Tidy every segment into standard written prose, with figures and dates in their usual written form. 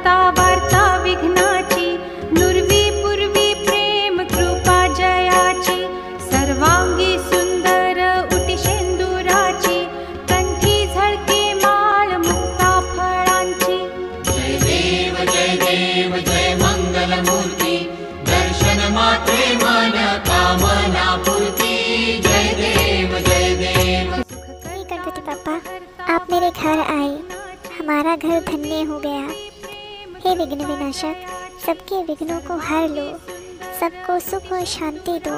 मुक्ता वार्ता विघ्नाची, नुरवी पूर्वी प्रेम कृपा जयाची, सर्वांगी सुंदर उटी शेंदुराची, कंठी झळके माळ मुक्ता फळांची। जय देव जय मंगलमूर्ती, दर्शन मात्रे मन कामना पूर्ती। जय देव जय देव। गणपति पापा, आप मेरे घर आए, हमारा घर धन्य हो गया। हे विघ्न विनाशक, सबके विघ्नों को हर लो, सबको सुख और शांति दो।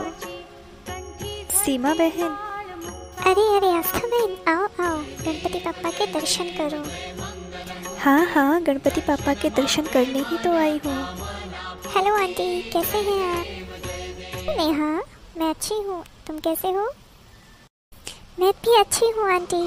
सीमा बहन। अरे आस्था बहन, आओ गणपति पापा के दर्शन करो। हाँ, गणपति पापा के दर्शन करने ही तो आई हूँ। हेलो आंटी, कैसे हैं आप? नेहा, मैं अच्छी हूँ, तुम कैसे हो? मैं भी अच्छी हूँ आंटी।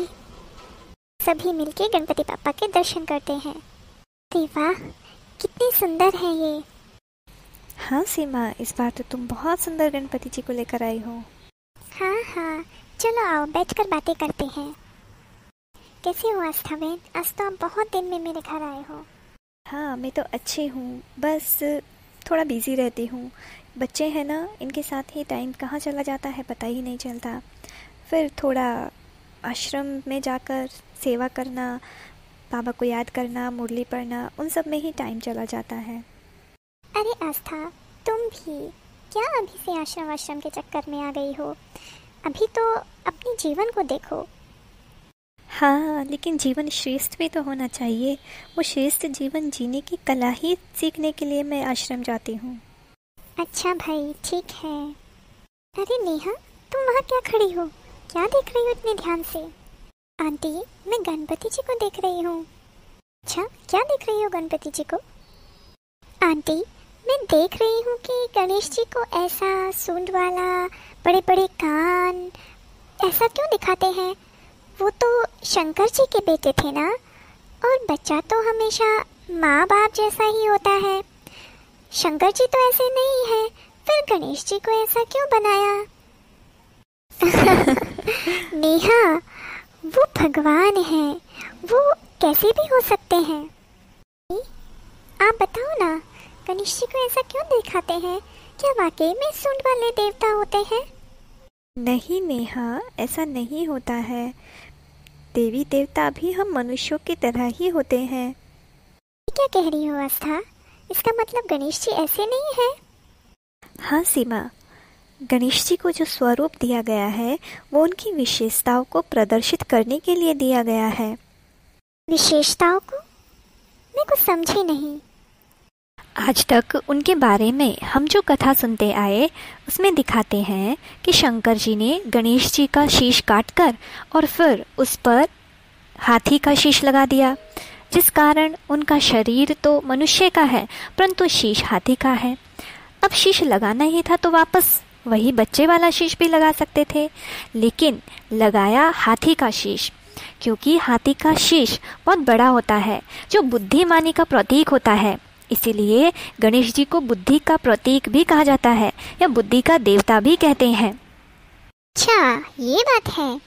सभी मिलके गणपति पापा के दर्शन करते हैं। अरे वाह, कितनी सुंदर है ये। हाँ सीमा, इस बार तो तुम बहुत सुंदर गणपति जी को लेकर आई हो। हाँ, चलो आओ बैठकर बातें करते हैं। कैसे हो आस्था बहन? आज तो आप बहुत दिन में मेरे घर आए हो। हाँ, मैं तो अच्छी हूँ, बस थोड़ा बिजी रहती हूँ। बच्चे हैं ना, इनके साथ ही टाइम कहाँ चला जाता है पता ही नहीं चलता। फिर थोड़ा आश्रम में जाकर सेवा करना, बाबा को याद करना, मुरली पढ़ना, उन सब में ही टाइम चला जाता है। अरे आस्था, तुम भी क्या अभी से आश्रम के चक्कर में आ गई हो? अभी तो अपने जीवन को देखो। हाँ, लेकिन जीवन श्रेष्ठ भी तो होना चाहिए। वो श्रेष्ठ जीवन जीने की कला ही सीखने के लिए मैं आश्रम जाती हूँ। अच्छा भाई, ठीक है। अरे नेहा, तुम वहाँ क्या खड़ी हो? क्या देख रही हो इतने ध्यान से? आंटी, मैं गणपति जी को देख रही हूँ। अच्छा, क्या देख रही हो गणपति जी को? आंटी, मैं देख रही हूँ कि गणेश जी को ऐसा सूंड वाला, बड़े बड़े कान, ऐसा क्यों दिखाते हैं? वो तो शंकर जी के बेटे थे ना, और बच्चा तो हमेशा माँ बाप जैसा ही होता है। शंकर जी तो ऐसे नहीं है, फिर गणेश जी को ऐसा क्यों बनाया? नेहा, वो भगवान हैं, वो कैसे भी हो सकते हैं। आप बताओ ना, गणेश जी को ऐसा क्यों दिखाते हैं? क्या वाकई में सूंड वाले देवता होते हैं? नहीं नेहा, ऐसा नहीं होता है। देवी देवता भी हम मनुष्यों की तरह ही होते हैं। क्या कह रही हो आस्था? इसका मतलब गणेश जी ऐसे नहीं है? हाँ सीमा, गणेश जी को जो स्वरूप दिया गया है वो उनकी विशेषताओं को प्रदर्शित करने के लिए दिया गया है। विशेषताओं को? मैं कुछ समझी नहीं। आज तक उनके बारे में हम जो कथा सुनते आए उसमें दिखाते हैं कि शंकर जी ने गणेश जी का शीश काटकर और फिर उस पर हाथी का शीश लगा दिया, जिस कारण उनका शरीर तो मनुष्य का है परंतु शीश हाथी का है। अब शीश लगाना ही था तो वापस वही बच्चे वाला शीश भी लगा सकते थे, लेकिन लगाया हाथी का शीश, क्योंकि हाथी का शीश बहुत बड़ा होता है जो बुद्धिमानी का प्रतीक होता है। इसीलिए गणेश जी को बुद्धि का प्रतीक भी कहा जाता है या बुद्धि का देवता भी कहते हैं। अच्छा, ये बात है।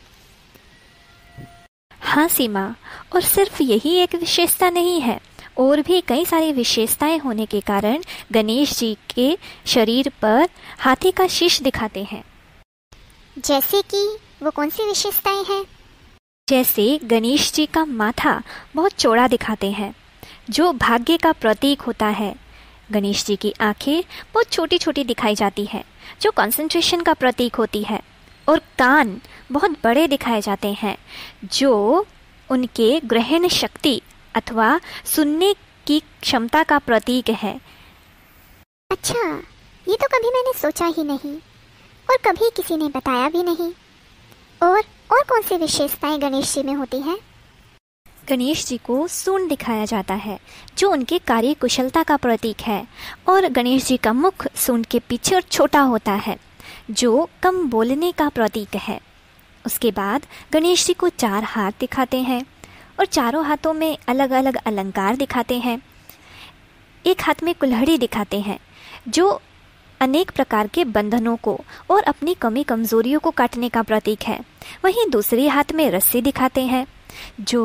हाँ सीमा, और सिर्फ यही एक विशेषता नहीं है, और भी कई सारी विशेषताएं होने के कारण गणेश जी के शरीर पर हाथी का शीश दिखाते हैं। जैसे कि वो कौन सी विशेषताएं हैं? जैसे गणेश जी का माथा बहुत चौड़ा दिखाते हैं, जो भाग्य का प्रतीक होता है। गणेश जी की आंखें बहुत छोटी छोटी दिखाई जाती है, जो कंसंट्रेशन का प्रतीक होती है, और कान बहुत बड़े दिखाए जाते हैं, जो उनके ग्रहण शक्ति अथवा सुनने की क्षमता का प्रतीक है। अच्छा, ये तो कभी मैंने सोचा ही नहीं और कभी किसी ने बताया भी नहीं। और कौन सी विशेषताएं गणेश जी में होती हैं? गणेश जी को सूंड दिखाया जाता है, जो उनके कार्य कुशलता का प्रतीक है, और गणेश जी का मुख सूंड के पीछे और छोटा होता है, जो कम बोलने का प्रतीक है। उसके बाद गणेश जी को 4 हाथ दिखाते हैं और चारों हाथों में अलग अलग अलंकार दिखाते हैं। एक हाथ में कुल्हाड़ी दिखाते हैं, जो अनेक प्रकार के बंधनों को और अपनी कमी कमजोरियों को काटने का प्रतीक है। वहीं दूसरे हाथ में रस्सी दिखाते हैं, जो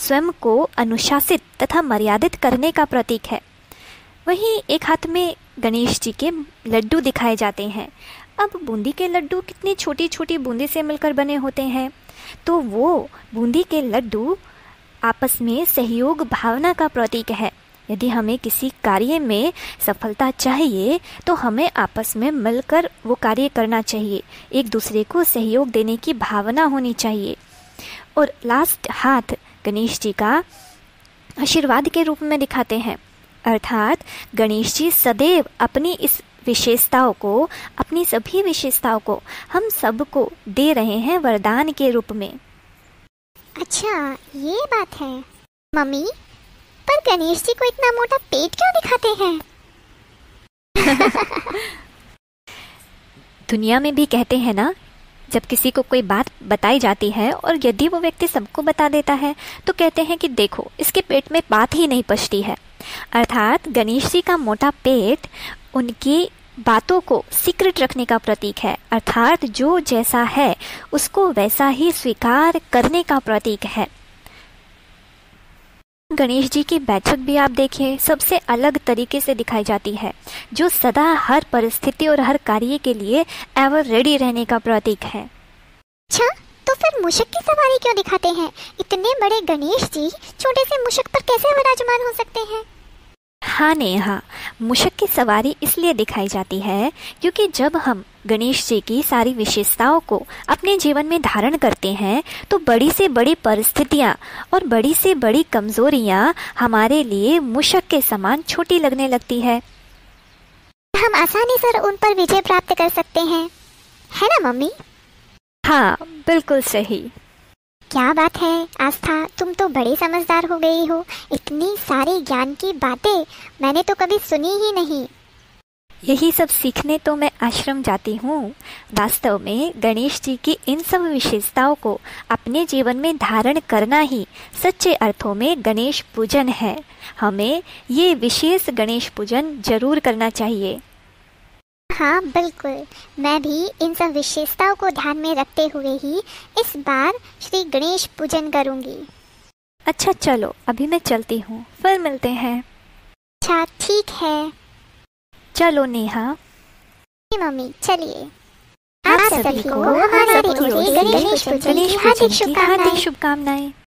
स्वयं को अनुशासित तथा मर्यादित करने का प्रतीक है। वहीं एक हाथ में गणेश जी के लड्डू दिखाए जाते हैं। अब बूंदी के लड्डू कितनी छोटी छोटी बूंदी से मिलकर बने होते हैं, तो वो बूंदी के लड्डू आपस में सहयोग भावना का प्रतीक है। यदि हमें किसी कार्य में सफलता चाहिए तो हमें आपस में मिलकर वो कार्य करना चाहिए, एक दूसरे को सहयोग देने की भावना होनी चाहिए। और लास्ट हाथ गणेश जी का आशीर्वाद के रूप में दिखाते हैं, अर्थात गणेश जी सदैव अपनी इस विशेषताओं को, अपनी सभी विशेषताओं को हम सबको दे रहे हैं वरदान के रूप में। अच्छा, ये बात है। मम्मी, पर गणेश जी को इतना मोटा पेट क्यों दिखाते हैं? दुनिया में भी कहते हैं ना, जब किसी को कोई बात बताई जाती है और यदि वो व्यक्ति सबको बता देता है तो कहते हैं कि देखो, इसके पेट में बात ही नहीं पचती है। अर्थात गणेश जी का मोटा पेट उनकी बातों को सीक्रेट रखने का प्रतीक है, अर्थात जो जैसा है उसको वैसा ही स्वीकार करने का प्रतीक है। गणेश जी की बैठक भी आप देखिए, सबसे अलग तरीके से दिखाई जाती है, जो सदा हर परिस्थिति और हर कार्य के लिए एवर रेडी रहने का प्रतीक है। अच्छा, तो फिर मूषक की सवारी क्यों दिखाते हैं? इतने बड़े गणेश जी छोटे से मूषक पर कैसे विराजमान हो सकते हैं? हाँ नेहा, मूषक की सवारी इसलिए दिखाई जाती है क्योंकि जब हम गणेश जी की सारी विशेषताओं को अपने जीवन में धारण करते हैं तो बड़ी से बड़ी परिस्थितियाँ और बड़ी से बड़ी कमजोरियाँ हमारे लिए मूषक के समान छोटी लगने लगती है। हम आसानी से उन पर विजय प्राप्त कर सकते हैं, है ना मम्मी? हाँ, बिल्कुल सही। क्या बात है आस्था, तुम तो बड़ी समझदार हो गई हो। इतनी सारी ज्ञान की बातें मैंने तो कभी सुनी ही नहीं। यही सब सीखने तो मैं आश्रम जाती हूँ। वास्तव में गणेश जी की इन सब विशेषताओं को अपने जीवन में धारण करना ही सच्चे अर्थों में गणेश पूजन है। हमें ये विशेष गणेश पूजन जरूर करना चाहिए। हाँ बिल्कुल, मैं भी इन सब विशेषताओं को ध्यान में रखते हुए ही इस बार श्री गणेश पूजन करूंगी। अच्छा चलो, अभी मैं चलती हूँ, फिर मिलते हैं। अच्छा ठीक है। चलो नेहा। मम्मी चलिए। आप सभी को हमारी ओर से गणेश पूजन की हार्दिक शुभकामनाएं।